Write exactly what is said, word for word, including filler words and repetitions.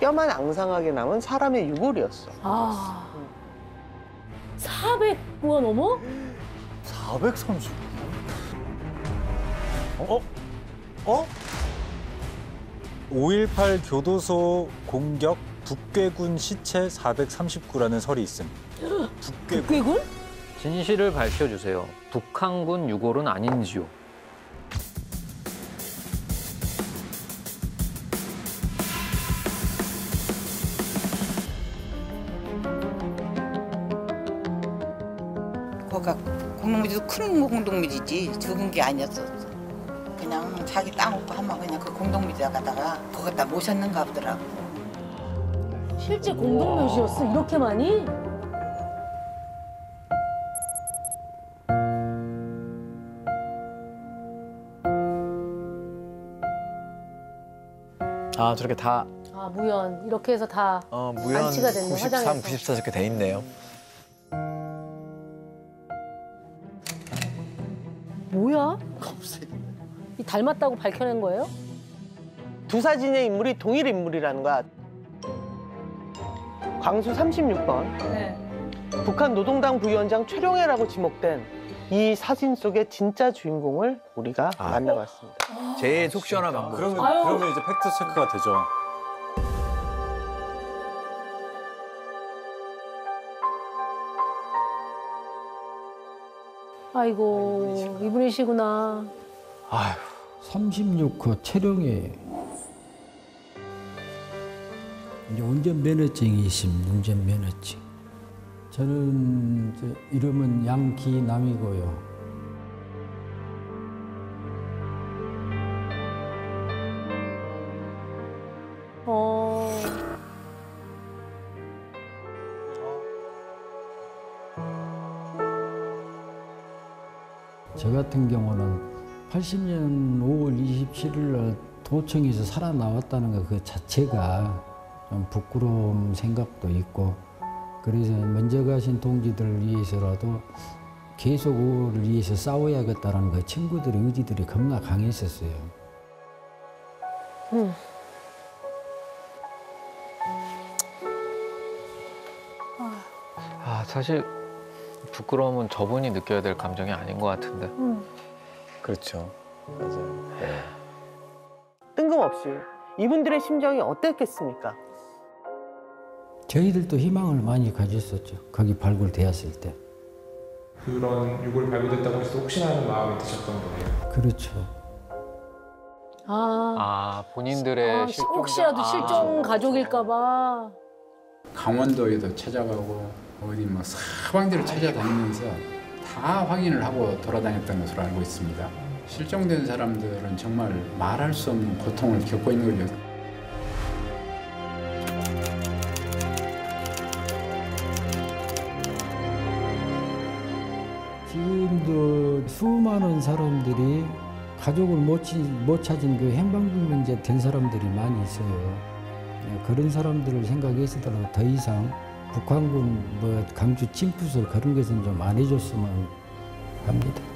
뼈만 앙상하게 남은 사람의 유골이었어. 아, 사백 구가 넘어? 사백삼십 구? 어? 어? 오일팔 교도소 공격 북괴군 시체 사백삼십구라는 설이 있음. 북괴군? 북괴군? 진실을 밝혀주세요. 북한군 유골은 아닌지요? 거기가 공동묘지도 큰 공동묘지지 적은 게 아니었어. 그냥 자기 땅 없고 하면 그냥 그 공동묘지에 가다가 거기다 모셨는가 보더라고. 실제 공동묘지였어? 이렇게 많이? 아 저렇게 다 아, 무연. 이렇게 해서 다 어, 무연 안치가 됐네, 구십삼, 화장에서. 구십사 이렇게 돼 있네요. 뭐야? 이 닮았다고 밝혀낸 거예요? 두 사진의 인물이 동일 인물이라는 거야. 광수 삼십육 번. 네. 북한 노동당 부위원장 최룡해라고 지목된 이 사진 속의 진짜 주인공을 우리가 아. 만나봤습니다. 제일 속 시원한 방법. 그러면, 아유. 그러면 이제 팩트 체크가 되죠. 아이고, 이분이시구나. 아휴. 삼십육 호 체령에 이제 운전면허증이 있습니다. 운전면허증. 저는 저 이름은 양기남이고요. 어. 저 같은 경우는 팔십 년 오월 이십칠일 날 도청에서 살아나왔다는 것 그 자체가 좀 부끄러운 생각도 있고, 그래서 먼저 가신 동지들을 위해서라도 계속 오를 위해서 싸워야겠다는 그 친구들의 의지들이 겁나 강했었어요. 음. 아, 사실 부끄러움은 저분이 느껴야 될 감정이 아닌 것 같은데. 음. 그렇죠. 맞아요. 네. 뜬금없이 이분들의 심정이 어땠겠습니까? 저희들도 희망을 많이 가졌었죠. 거기 발굴되었을 때. 그런 유골이 발굴됐다고 해서 혹시나 하는 마음이 드셨던 거예요? 그렇죠. 아, 아, 본인들의 아, 실종 혹시라도 실종 가족일까 봐. 강원도에도 찾아가고 어디 뭐 사방지를 찾아다니면서 다 확인을 하고 돌아다녔던 것으로 알고 있습니다. 실종된 사람들은 정말 말할 수 없는 고통을 겪고 있는 거죠. 지금도 수많은 사람들이 가족을 못, 치, 못 찾은 그 행방불명자 된 사람들이 많이 있어요. 그런 사람들을 생각해서더라도 더 이상 북한군 뭐 강주 침투설 그런 것은 좀 안 해줬으면 합니다.